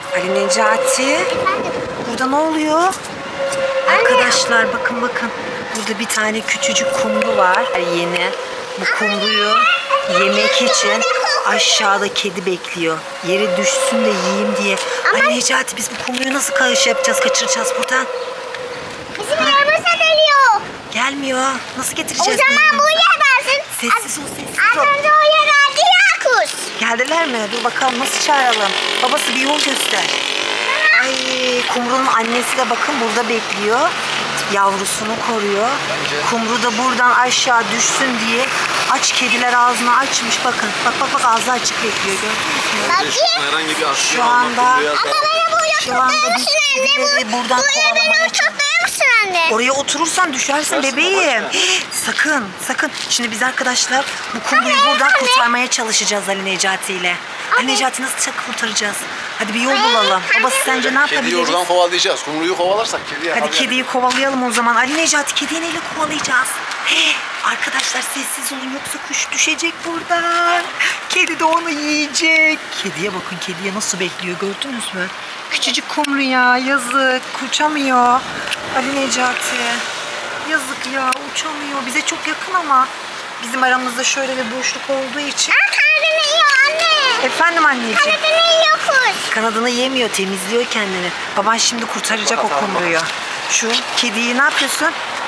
Ali Necati. Burada ne oluyor? Arkadaşlar bakın. Burada bir tane küçücük kumru var. Yeni. Bu kumruyu yemek için aşağıda kedi bekliyor. Yere düşsün de yiyeyim diye. Ali Necati biz bu kumruyu nasıl kaçıracağız buradan? Bizim yanımıza geliyor. Gelmiyor. Nasıl getireceğiz? O zaman buraya versin. Sessiz ol. Az önce o yere aldı ya kuş. Geldiler mi? Dur bakalım nasıl çağıralım. Babası bir yol göster. Ay kumrunun annesi de bakın burada bekliyor. Yavrusunu koruyor. Kumru da buradan aşağı düşsün diye aç kediler ağzını açmış bakın. Bak ağzı açık bekliyor gördünüz mü? Herhangi bir aksiyon Şu anda Biz kedileri buradan kovalamaya çalışıyoruz. Anne. Oraya oturursan düşersin bebeğim. Sakın. Şimdi biz arkadaşlar bu kumruyu buradan kurtarmaya çalışacağız Ali Necati ile. Ali Necati nasıl kurtaracağız? Hadi bir yol bulalım. Babası sence ne Kediyi yapabiliriz? oradan kovalayacağız. Kumruyu kovalarsak kediye. Hadi kediyi kovalayalım o zaman. Ali Necati kediyi neyle kovalayacağız? Arkadaşlar sessiz olun yoksa kuş düşecek buradan. Kedi de onu yiyecek. Kediye bakın kediye nasıl bekliyor gördünüz mü? Küçücük kumru ya yazık uçamıyor. Ali Necati yazık ya uçamıyor. Bize çok yakın ama bizim aramızda şöyle bir boşluk olduğu için. Kanadını yiyor anne. Efendim anneciğim. Kanadını yiyor kuş. Kanadını yemiyor, temizliyor kendini. Baban şimdi kurtaracak o kumruyu. Şu kediyi ne yapıyorsun?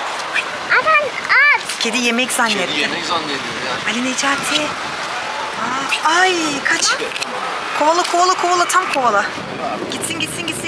At. Kedi yemek zannetti. Kedi yemek zannediyor yani. Ali Necati. Ay kaç. Kovala tam kovala. Gitsin.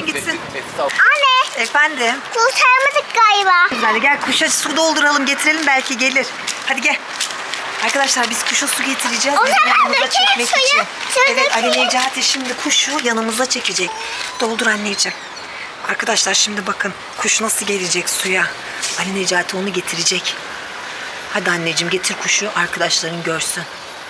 Anne. Efendim. Kurtaramadık galiba. Güzel gel kuşa su dolduralım getirelim belki gelir. Hadi gel. Arkadaşlar biz kuşa su getireceğiz. O Bizim zaman yanımıza dökelim çekmek suyu. için. Suyu Evet Ali dökelim. Necati şimdi kuşu yanımıza çekecek. Doldur anneciğim. Arkadaşlar şimdi bakın kuş nasıl gelecek suya. Ali Necati onu getirecek. Hadi anneciğim getir kuşu arkadaşların görsün.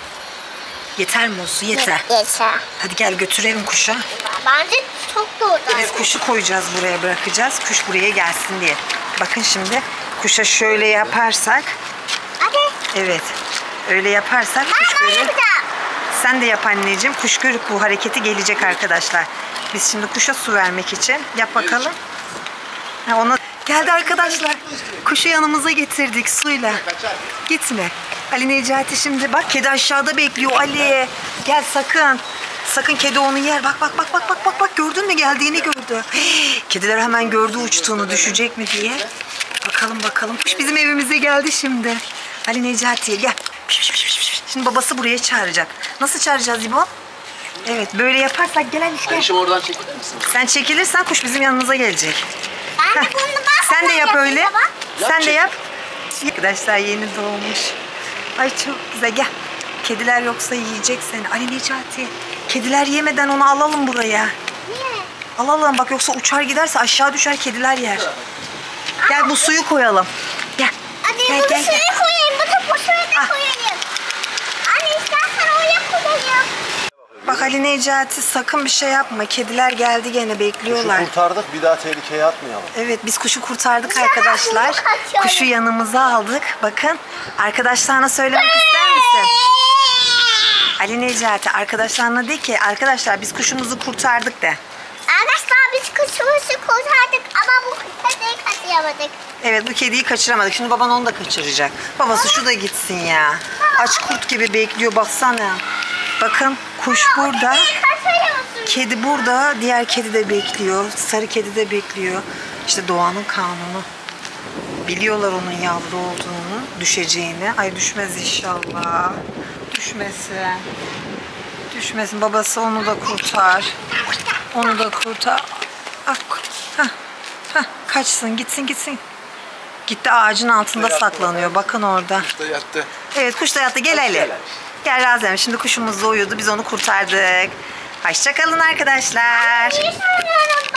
Yeter mi o su? Yeter. Yeter. Hadi gel götürelim kuşa. Bence çok da orada. Biz kuşu koyacağız buraya bırakacağız. Kuş buraya gelsin diye. Bakın şimdi kuşa şöyle yaparsak. Hadi. Evet. Öyle yaparsak kuş Ben görür. yapacağım. Sen de yap anneciğim. Kuş görüp bu hareketi gelecek arkadaşlar. Biz şimdi kuşa su vermek için. Yap bakalım. Ona geldi arkadaşlar. Kuşu yanımıza getirdik suyla. Gitme. Ali Necati şimdi bak kedi aşağıda bekliyor Ali. Gel sakın. Sakın kedi onu yer. Bak gördün mü geldiğini gördü. Kediler hemen gördü uçtuğunu düşecek mi diye. Bakalım. Kuş bizim evimize geldi şimdi. Ali Necati'ye gel. Şimdi babası buraya çağıracak. Nasıl çağıracağız İbo? Evet böyle yaparsak gel Ali gel. Ayşem oradan çekilir misin? Sen çekilirsen kuş bizim yanımıza gelecek. Ben de bunu bak. Sen de yap öyle. Baba. Sen de yap. Arkadaşlar yeni doğmuş. Ay çok güzel gel. Kediler yoksa yiyecek seni. Ali Necati. Kediler yemeden onu alalım buraya. Niye? Alalım bak yoksa uçar giderse aşağı düşer kediler yer. Gel bu suyu koyalım. Gel. Hadi Gel, bunu gel, suyu gel. koyayım. Bu suyu da Ah. koyayım. Anne istersen oraya koyayım. Bak Ali Necati sakın bir şey yapma. Kediler geldi gene bekliyorlar. Kuşu kurtardık bir daha tehlikeye atmayalım. Evet biz kuşu kurtardık arkadaşlar. kaçıyorum. Kuşu yanımıza aldık. Bakın arkadaşlarına söylemek ister misin? Ali Necati arkadaşlarına de ki arkadaşlar biz kuşumuzu kurtardık de. Arkadaşlar biz kuşumuzu kurtardık ama bu kediyi kaçıramadık. Evet bu kediyi kaçıramadık. Şimdi baban onu da kaçıracak. Babası şu da gitsin ya. Aç kurt gibi bekliyor baksana. Bakın kuş burada. Kaçırıyorsun. Kedi burada. Diğer kedi de bekliyor. Sarı kedi de bekliyor. İşte doğanın kanunu. Biliyorlar onun yavru olduğunu, düşeceğini. Ay düşmez inşallah. Düşmesin. Babası onu da kurtar. Kaçsın gitsin. Gitti ağacın altında saklanıyor. Bakın orada. İşte yattı. Evet kuş da yattı. Gel Ali. Gel Razem. Şimdi kuşumuz da uyudu. Biz onu kurtardık. Hoşça kalın arkadaşlar. İyi söylüyorum.